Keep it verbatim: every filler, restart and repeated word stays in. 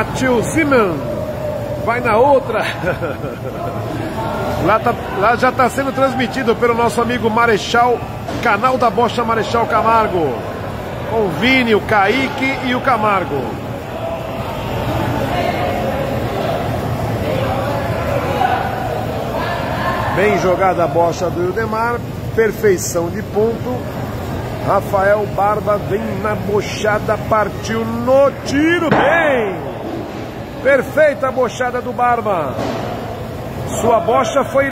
Matheus Ziman. Vai na outra. Lá, tá, lá já está sendo transmitido pelo nosso amigo Marechal, canal da Bocha Marechal Camargo. Com o Vini, o Kaique e o Camargo. Bem jogada a bocha do Ildemar. Perfeição de ponto. Rafael Barba vem na bochada, partiu no tiro. Bem! Perfeita a bochada do Barba. Sua bocha foi